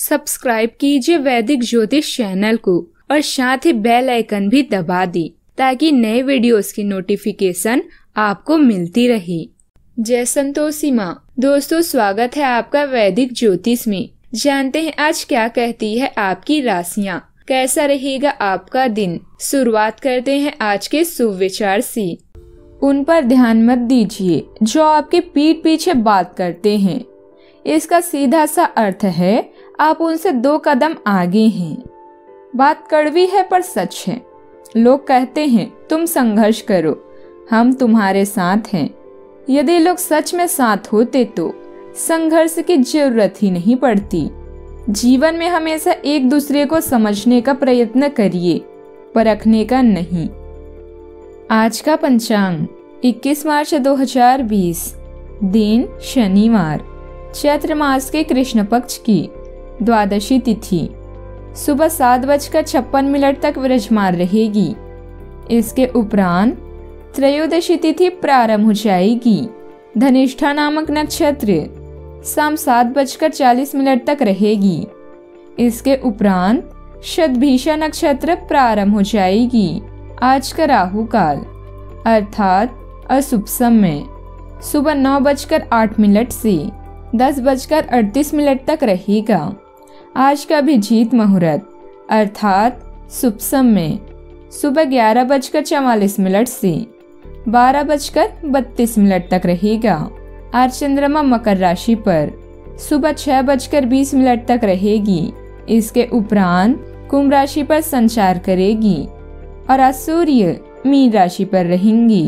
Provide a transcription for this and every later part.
Subscribe कीजिए वैदिक ज्योतिष चैनल को और साथ ही बेल आइकन भी दबा दी ताकि नए वीडियोस की नोटिफिकेशन आपको मिलती रहे। जय संतोषी माँ। दोस्तों, स्वागत है आपका वैदिक ज्योतिष में। जानते हैं आज क्या कहती है आपकी राशियाँ, कैसा रहेगा आपका दिन। शुरुआत करते हैं आज के शुभ विचार से। उन पर ध्यान मत दीजिए जो आपके पीठ पीछे बात करते हैं। इसका सीधा सा अर्थ है आप उनसे 2 कदम आगे हैं। बात कड़वी है पर सच है। लोग कहते हैं तुम संघर्ष करो, हम तुम्हारे साथ हैं। यदि लोग सच में साथ होते तो संघर्ष की जरूरत ही नहीं पड़ती। जीवन में हमेशा एक दूसरे को समझने का प्रयत्न करिए, परखने का नहीं। आज का पंचांग 21 मार्च 2020, दिन शनिवार, चैत्र मास के कृष्ण पक्ष की द्वादशी तिथि सुबह 7:56 तक विराजमान रहेगी। इसके उपरांत त्रयोदशी तिथि प्रारंभ हो जाएगी। धनिष्ठा नामक नक्षत्र शाम 7:40 तक रहेगी। इसके उपरांत शतभिषा नक्षत्र प्रारंभ हो जाएगी। आज का राहु काल अर्थात अशुभ समय सुबह 9:08 से 10:38 तक रहेगा। आज का अभिजीत मुहूर्त अर्थात शुभ समय सुबह 11:44 से 12:32 तक रहेगा। आज चंद्रमा मकर राशि पर सुबह 6:20 तक रहेगी। इसके उपरांत कुंभ राशि पर संचार करेगी और आज सूर्य मीन राशि पर रहेंगी।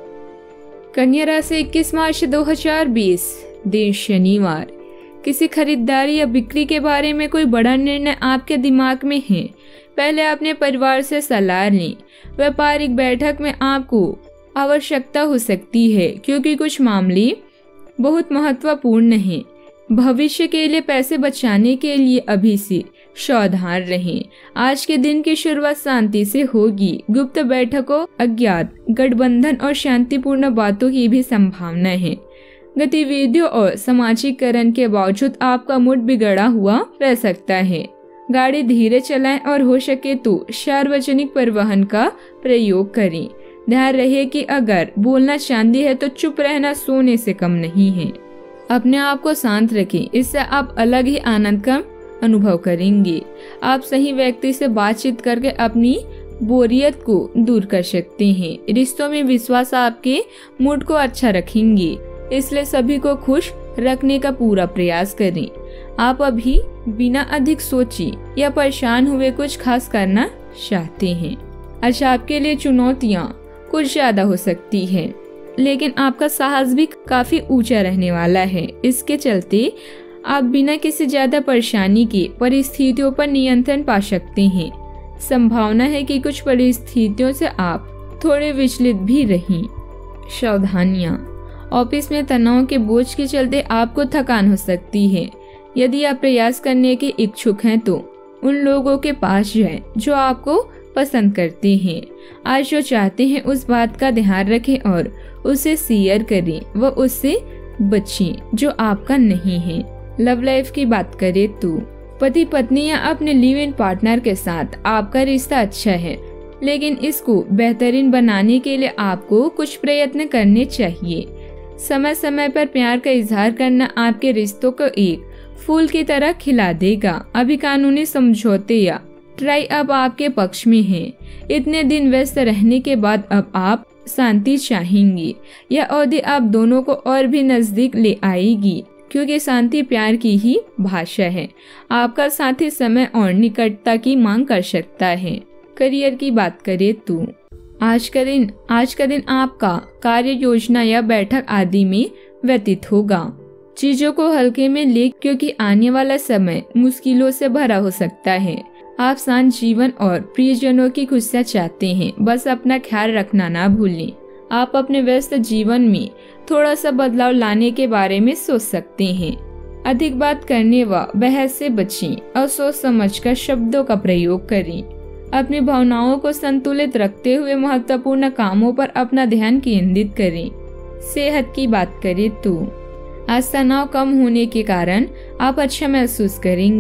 कन्या राशि 21 मार्च 2020, दिन शनिवार। किसी खरीदारी या बिक्री के बारे में कोई बड़ा निर्णय आपके दिमाग में है। पहले अपने परिवार से सलाह लें। व्यापारिक बैठक में आपको आवश्यकता हो सकती है क्योंकि कुछ मामले बहुत महत्वपूर्ण हैं। भविष्य के लिए पैसे बचाने के लिए अभी से सावधान रहें। आज के दिन की शुरुआत शांति से होगी। गुप्त बैठकों, अज्ञात गठबंधन और शांतिपूर्ण बातों की भी संभावना है। गतिविधियों और सामाजिकरण के बावजूद आपका मूड बिगड़ा हुआ रह सकता है। गाड़ी धीरे चलाएं और हो सके तो सार्वजनिक परिवहन का प्रयोग करें। ध्यान रहे कि अगर बोलना चांदी है तो चुप रहना सोने से कम नहीं है। अपने आप को शांत रखें, इससे आप अलग ही आनंद का अनुभव करेंगे। आप सही व्यक्ति से बातचीत करके अपनी बोरियत को दूर कर सकते हैं। रिश्तों में विश्वास आपके मूड को अच्छा रखेंगे, इसलिए सभी को खुश रखने का पूरा प्रयास करें। आप अभी बिना अधिक सोचे या परेशान हुए कुछ खास करना चाहते हैं। अच्छा, आपके लिए चुनौतियाँ कुछ ज्यादा हो सकती है, लेकिन आपका साहस भी काफी ऊंचा रहने वाला है। इसके चलते आप बिना किसी ज्यादा परेशानी के परिस्थितियों पर नियंत्रण पा सकते हैं। संभावना है कि कुछ परिस्थितियों से आप थोड़े विचलित भी रहें। सावधानियाँ, ऑफिस में तनाव के बोझ के चलते आपको थकान हो सकती है। यदि आप प्रयास करने के इच्छुक हैं तो उन लोगों के पास जाएं जो आपको पसंद करते हैं। आज जो चाहते हैं उस बात का ध्यान रखें और उसे शेयर करें, व उससे बचें जो आपका नहीं है। लव लाइफ की बात करें तो पति पत्नी या अपने लिव इन पार्टनर के साथ आपका रिश्ता अच्छा है, लेकिन इसको बेहतरीन बनाने के लिए आपको कुछ प्रयत्न करने चाहिए। समय समय पर प्यार का इजहार करना आपके रिश्तों को एक फूल की तरह खिला देगा। अभी कानूनी समझौते या ट्राई अब आपके पक्ष में है। इतने दिन व्यस्त रहने के बाद अब आप शांति चाहेंगी। यह अवधि आप दोनों को और भी नजदीक ले आएगी क्योंकि शांति प्यार की ही भाषा है। आपका साथी समय और निकटता की मांग कर सकता है। करियर की बात करें तो आज का दिन आपका कार्य योजना या बैठक आदि में व्यतीत होगा। चीजों को हल्के में ले क्योंकि आने वाला समय मुश्किलों से भरा हो सकता है। आप शांत जीवन और प्रियजनों की खुशियाँ चाहते हैं, बस अपना ख्याल रखना ना भूलें। आप अपने व्यस्त जीवन में थोड़ा सा बदलाव लाने के बारे में सोच सकते हैं। अधिक बात करने व बहस से बचें और सोच समझकर शब्दों का प्रयोग करें। अपनी भावनाओं को संतुलित रखते हुए महत्वपूर्ण कामों पर अपना ध्यान केंद्रित करें। सेहत की बात करें तो आज तनाव कम होने के कारण आप अच्छा महसूस करेंगे।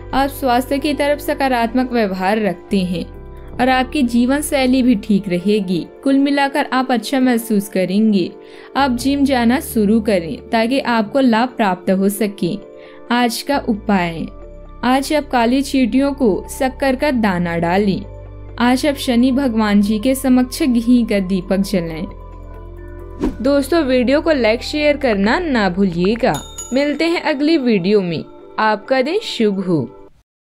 आप स्वास्थ्य की तरफ सकारात्मक व्यवहार रखते हैं और आपकी जीवन शैली भी ठीक रहेगी। कुल मिलाकर आप अच्छा महसूस करेंगे। आप जिम जाना शुरू करें ताकि आपको लाभ प्राप्त हो सके। आज का उपाय, आज आप काली चींटियों को शक्कर का दाना डालें। आज आप शनि भगवान जी के समक्ष घी का दीपक जलाएं। दोस्तों, वीडियो को लाइक शेयर करना ना भूलिएगा। मिलते हैं अगली वीडियो में। आपका दिन शुभ हो।